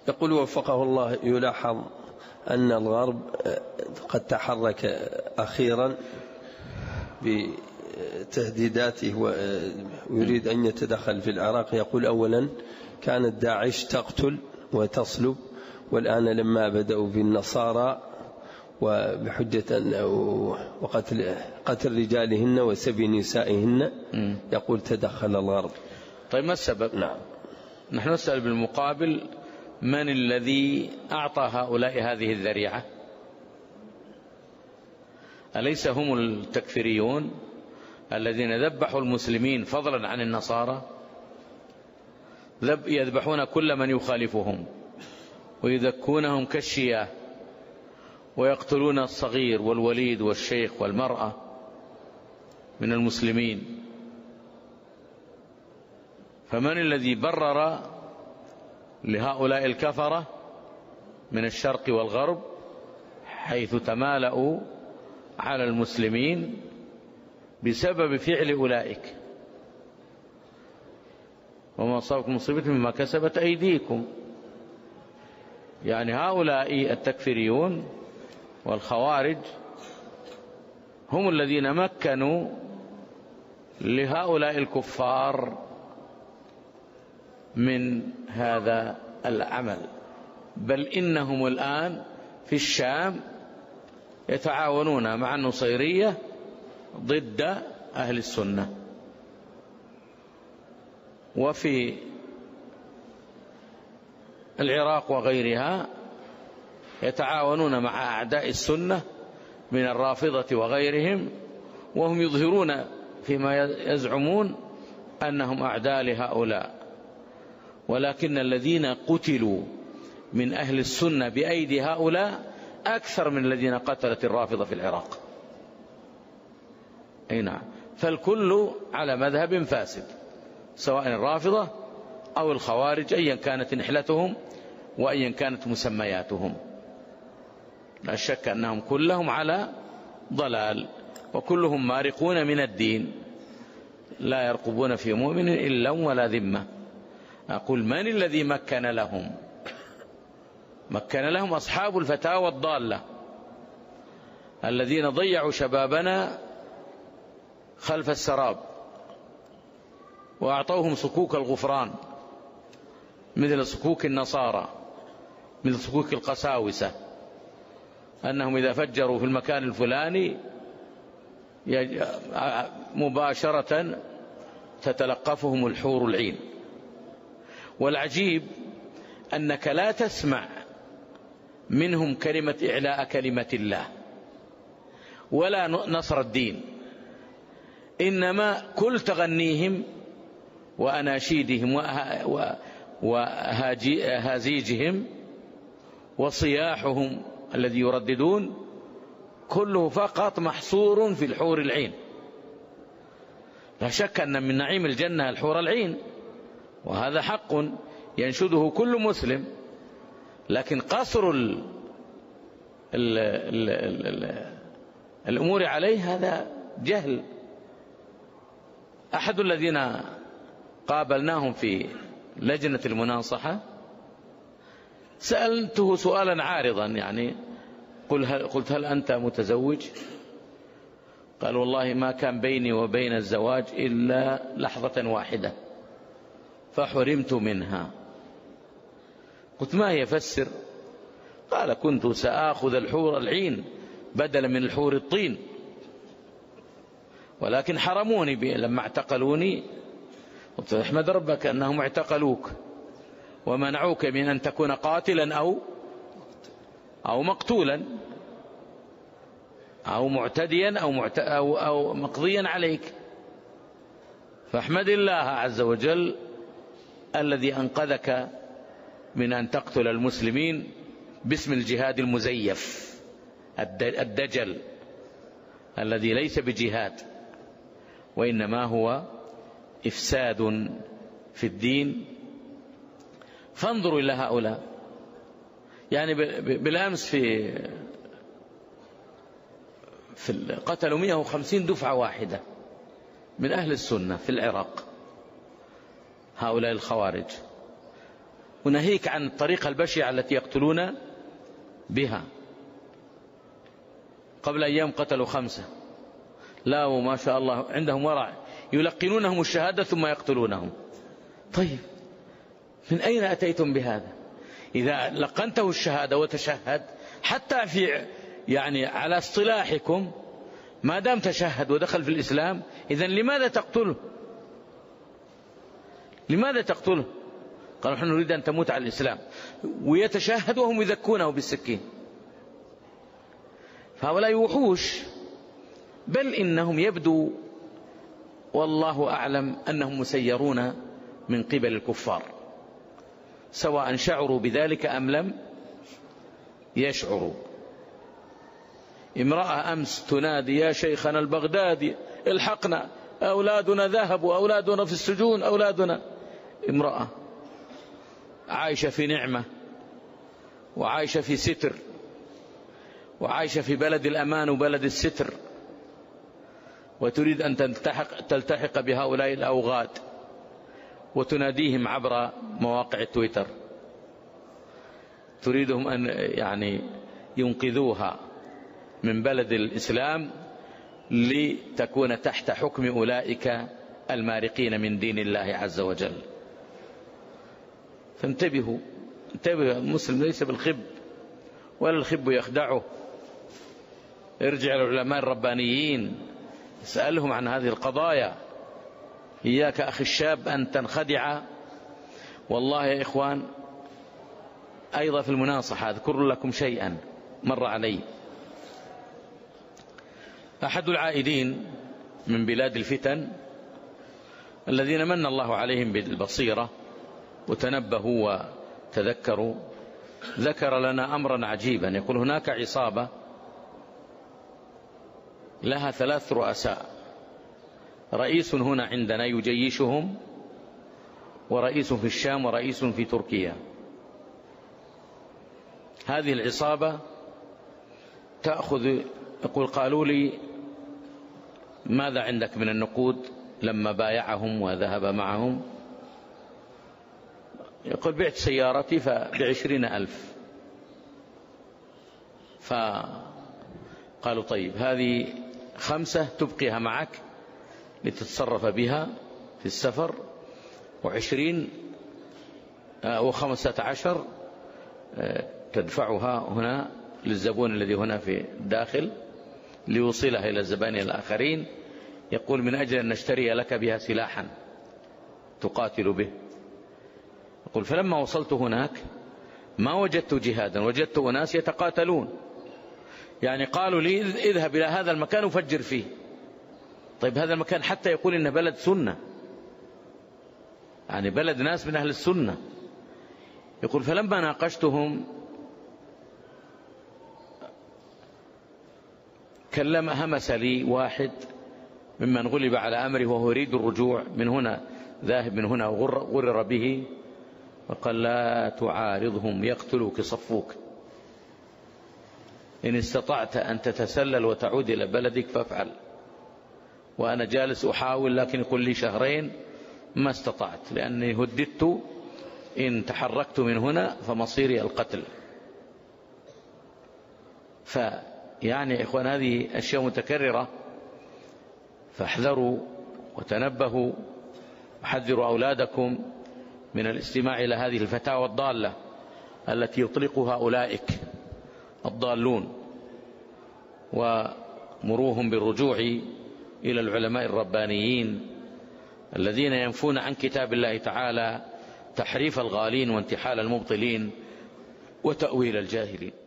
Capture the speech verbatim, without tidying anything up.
يقول وفقه الله: يلاحظ أن الغرب قد تحرك أخيرا بتهديداته ويريد أن يتدخل في العراق. يقول: أولا كانت داعش تقتل وتصلب، والآن لما بدأوا بالنصارى وبحجة وقتل قتل رجالهن وسبي نسائهن، يقول تدخل الغرب. طيب ما السبب؟ نعم. نحن نسأل بالمقابل: من الذي أعطى هؤلاء هذه الذريعة؟ أليس هم التكفيريون الذين ذبحوا المسلمين فضلا عن النصارى؟ يذبحون كل من يخالفهم ويذكونهم كالشياه، ويقتلون الصغير والوليد والشيخ والمرأة من المسلمين. فمن الذي برر لهؤلاء الكفرة من الشرق والغرب حيث تمالأوا على المسلمين بسبب فعل أولئك؟ وما أصابكم مصيبة مما كسبت أيديكم. يعني هؤلاء التكفيريون والخوارج هم الذين مكنوا لهؤلاء الكفار من هذا العمل، بل إنهم الآن في الشام يتعاونون مع النصيرية ضد أهل السنة، وفي العراق وغيرها يتعاونون مع أعداء السنة من الرافضة وغيرهم، وهم يظهرون فيما يزعمون أنهم أعداء لهؤلاء، ولكن الذين قتلوا من أهل السنة بأيدي هؤلاء أكثر من الذين قتلت الرافضة في العراق. أي نعم. فالكل على مذهب فاسد، سواء الرافضة أو الخوارج، أيا كانت نحلتهم وأيا كانت مسمياتهم، لا شك أنهم كلهم على ضلال، وكلهم مارقون من الدين، لا يرقبون في مؤمن إلا ولا ذمة. أقول: من الذي مكن لهم؟ مكن لهم أصحاب الفتاوى الضالة الذين ضيعوا شبابنا خلف السراب، وأعطوهم صكوك الغفران مثل صكوك النصارى، مثل صكوك القساوسة، أنهم إذا فجروا في المكان الفلاني مباشرة تتلقفهم الحور العين. والعجيب أنك لا تسمع منهم كلمة إعلاء كلمة الله ولا نصر الدين، إنما كل تغنيهم وأناشيدهم وهازيجهم وصياحهم الذي يرددون كله فقط محصور في الحور العين. لا شك أن من نعيم الجنة الحور العين، وهذا حق ينشده كل مسلم، لكن قصر ال ال ال ال ال الأمور عليه هذا جهل. أحد الذين قابلناهم في لجنة المناصحة سألته سؤالا عارضا، يعني قلت: هل أنت متزوج؟ قال: والله ما كان بيني وبين الزواج إلا لحظة واحدة فحرمت منها. قلت: ما هي؟ فسر. قال: كنت سآخذ الحور العين بدلا من الحور الطين، ولكن حرموني لما اعتقلوني. قلت: احمد ربك أنهم اعتقلوك ومنعوك من أن تكون قاتلا أو أو مقتولا أو معتديا أو, معت... أو... أو مقضيا عليك، فاحمد الله عز وجل الذي أنقذك من أن تقتل المسلمين باسم الجهاد المزيف الدجل الذي ليس بجهاد، وإنما هو إفساد في الدين. فانظروا إلى هؤلاء. يعني بالأمس في في قتلوا مئة وخمسين دفعة واحدة من أهل السنة في العراق، هؤلاء الخوارج. وناهيك عن الطريقة البشعة التي يقتلون بها. قبل أيام قتلوا خمسة، لا وما شاء الله عندهم ورع، يلقنونهم الشهادة ثم يقتلونهم. طيب من أين أتيتم بهذا؟ إذا لقنته الشهادة وتشهد حتى في يعني على اصطلاحكم ما دام تشهد ودخل في الإسلام، إذن لماذا تقتله؟ لماذا تقتله؟ قالوا نحن نريد أن تموت على الإسلام، ويتشهد وهم يذكونه بالسكين. فهؤلاء وحوش، بل إنهم يبدو والله أعلم أنهم مسيرون من قبل الكفار، سواء شعروا بذلك أم لم يشعروا. امرأة أمس تنادي يا شيخنا البغدادي الحقنا، أولادنا ذهبوا، أولادنا في السجون، أولادنا. امرأة عايشة في نعمة وعايشة في ستر وعايشة في بلد الأمان وبلد الستر، وتريد أن تلتحق, تلتحق بهؤلاء الأوغاد وتناديهم عبر مواقع التويتر، تريدهم أن يعني ينقذوها من بلد الإسلام لتكون تحت حكم أولئك المارقين من دين الله عز وجل. فانتبهوا، انتبهوا، المسلم ليس بالخب ولا الخب يخدعه. ارجع للعلماء الربانيين اسألهم عن هذه القضايا. إياك أخي الشاب أن تنخدع. والله يا إخوان أيضا في المناصحة أذكر لكم شيئا مر علي. أحد العائدين من بلاد الفتن الذين من الله عليهم بالبصيرة وتنبهوا وتذكروا، ذكر لنا أمرا عجيبا. يقول هناك عصابة لها ثلاث رؤساء، رئيس هنا عندنا يجيشهم، ورئيس في الشام، ورئيس في تركيا. هذه العصابة تأخذ، يقول قالوا لي ماذا عندك من النقود لما بايعهم وذهب معهم؟ يقول بعت سيارتي بعشرين ألف. فقالوا طيب هذه خمسة تبقيها معك لتتصرف بها في السفر، وعشرين وخمسة عشر تدفعها هنا للزبون الذي هنا في الداخل ليوصلها إلى الزبائن الآخرين. يقول من أجل أن نشتري لك بها سلاحا تقاتل به. يقول فلما وصلت هناك ما وجدت جهادا، وجدت أناس يتقاتلون. يعني قالوا لي اذهب إلى هذا المكان وفجر فيه. طيب هذا المكان حتى يقول إنه بلد سنة، يعني بلد ناس من أهل السنة. يقول فلما ناقشتهم كلم همس لي واحد ممن غلب على أمره وهو يريد الرجوع من هنا، ذاهب من هنا وغرر به، وقال لا تعارضهم يقتلوك صفوك، إن استطعت أن تتسلل وتعود إلى بلدك فافعل. وأنا جالس أحاول، لكن يقول لي شهرين ما استطعت، لأني هددت إن تحركت من هنا فمصيري القتل. فيعني إخوان هذه أشياء متكررة، فاحذروا وتنبهوا وحذروا أولادكم من الاستماع إلى هذه الفتاوى الضالة التي يطلقها أولئك الضالون، ومروهم بالرجوع إلى العلماء الربانيين الذين ينفون عن كتاب الله تعالى تحريف الغالين وانتحال المبطلين وتأويل الجاهلين.